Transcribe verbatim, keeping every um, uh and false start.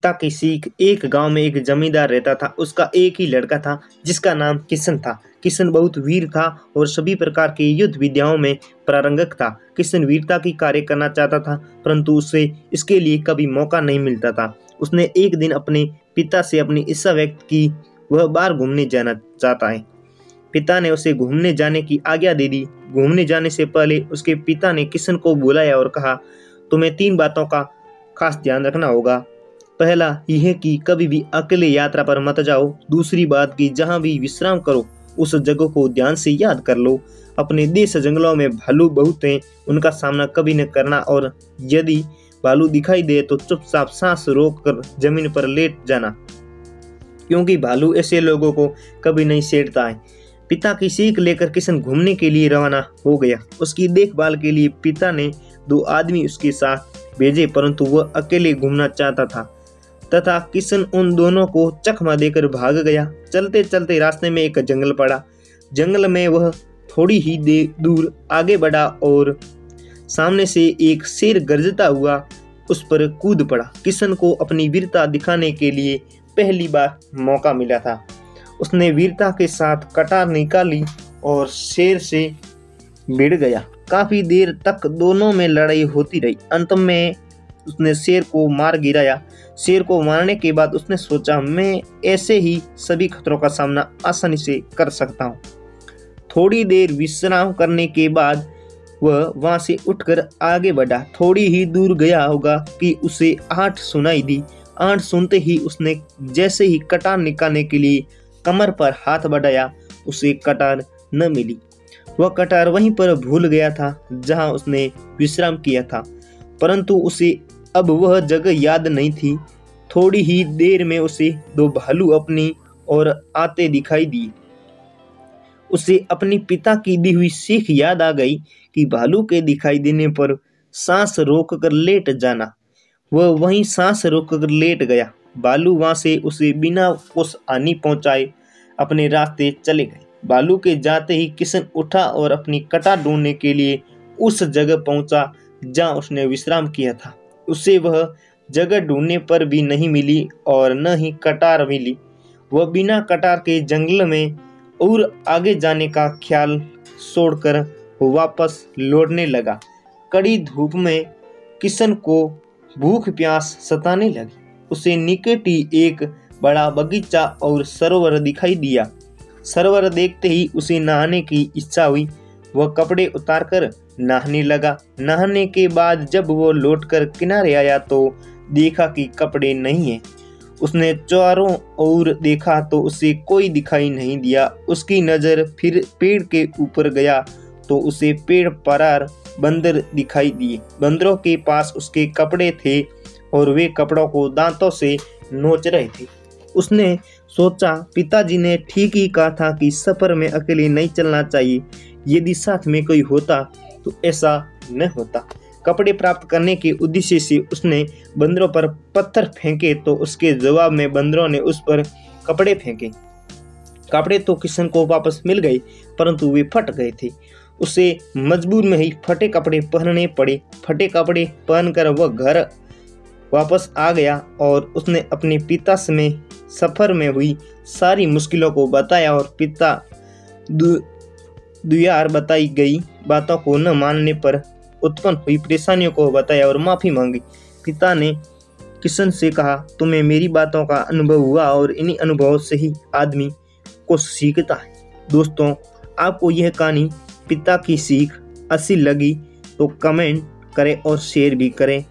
पिता की सीख। एक गांव में एक जमींदार रहता था। उसका एक ही लड़का था जिसका नाम किशन था। किशन बहुत वीर था और सभी प्रकार की युद्ध विद्याओं में पारंगत था। किशन वीरता की कार्य करना चाहता था, परंतु उसे इसके लिए कभी मौका नहीं मिलता था। उसने एक दिन अपने पिता से अपनी इच्छा व्यक्त की, वह बाहर घूमने जाना चाहता है। पिता ने उसे घूमने जाने की आज्ञा दे दी। घूमने जाने से पहले उसके पिता ने किशन को बुलाया और कहा, तुम्हें तीन बातों का खास ध्यान रखना होगा। पहला यह कि कभी भी अकेले यात्रा पर मत जाओ। दूसरी बात कि जहां भी विश्राम करो उस जगह को ध्यान से याद कर लो। अपने देश जंगलों में भालू बहुत हैं, उनका सामना कभी न करना, और यदि भालू दिखाई दे तो चुपचाप सांस रोक कर जमीन पर लेट जाना, क्योंकि भालू ऐसे लोगों को कभी नहीं छेड़ता है। पिता की सीख लेकर किशन घूमने के लिए रवाना हो गया। उसकी देखभाल के लिए पिता ने दो आदमी उसके साथ भेजे, परंतु वह अकेले घूमना चाहता था तथा किशन उन दोनों को चकमा देकर भाग गया। चलते चलते रास्ते में एक जंगल पड़ा। जंगल में वह थोड़ी ही देर दूर आगे बढ़ा और सामने से एक शेर गरजता हुआ उस पर कूद पड़ा। किशन को अपनी वीरता दिखाने के लिए पहली बार मौका मिला था। उसने वीरता के साथ कटार निकाली और शेर से भिड़ गया। काफी देर तक दोनों में लड़ाई होती रही। अंत में उसने शेर को मार गिराया। शेर को मारने के बाद उसने सोचा, मैं ऐसे ही सभी खतरों का सामना आसानी से कर सकता हूँ। थोड़ी देर विश्राम करने के बाद वह वहां से उठकर आगे बढ़ा। थोड़ी ही दूर गया होगा कि उसे आहट सुनाई दी। आहट सुनते ही उसने जैसे ही कटार निकालने के लिए कमर पर हाथ बढ़ाया, उसे कटार न मिली। वह कटार वहीं पर भूल गया था जहां उसने विश्राम किया था, परंतु उसे अब वह जगह याद नहीं थी। थोड़ी ही देर में उसे दो भालू अपनी ओर आते दिखाई दिए। उसे अपने पिता की दी हुई सीख याद आ गई कि भालू के दिखाई देने पर सांस रोक कर लेट जाना। वह वहीं सांस रोक कर लेट गया। भालू वहां से उसे बिना कुछ हानि पहुंचाए अपने रास्ते चले गए। भालू के जाते ही किशन उठा और अपनी कटार ढूंढने के लिए उस जगह पहुंचा जहां उसने विश्राम किया था। उसे वह जगह ढूंढने पर भी नहीं मिली और न ही कटार मिली। वह बिना कटार के जंगल में और आगे जाने का ख्याल छोड़कर वापस लौटने लगा। कड़ी धूप में किशन को भूख प्यास सताने लगी। उसे निकट ही एक बड़ा बगीचा और सरोवर दिखाई दिया। सरोवर देखते ही उसे नहाने की इच्छा हुई। वह कपड़े उतारकर नहाने लगा। नहाने के बाद जब वो लौटकर किनारे आया तो देखा कि कपड़े नहीं हैं। उसने चारों ओर देखा तो उसे कोई दिखाई नहीं दिया। उसकी नज़र फिर पेड़ के ऊपर गया तो उसे पेड़ पर बंदर दिखाई दिए। बंदरों के पास उसके कपड़े थे और वे कपड़ों को दांतों से नोच रहे थे। उसने सोचा, पिताजी ने ठीक ही कहा था कि सफर में अकेले नहीं चलना चाहिए। यदि साथ में कोई होता तो ऐसा न होता। कपड़े प्राप्त करने के उद्देश्य से उसने बंदरों पर पत्थर फेंके तो उसके जवाब में बंदरों ने उस पर कपड़े फेंके। कपड़े तो किशन को वापस मिल गए, परंतु वे फट गए थे। उसे मजबूर में ही फटे कपड़े पहनने पड़े। फटे कपड़े पहनकर वह घर वापस आ गया और उसने अपने पिता से सफर में हुई सारी मुश्किलों को बताया और पिता दु, दुयार बताई गई बातों को न मानने पर उत्पन्न हुई परेशानियों को बताया और माफ़ी मांगी। पिता ने किशन से कहा, तुम्हें मेरी बातों का अनुभव हुआ और इन्हीं अनुभवों से ही आदमी को सीखता है। दोस्तों, आपको यह कहानी पिता की सीख अच्छी लगी तो कमेंट करें और शेयर भी करें।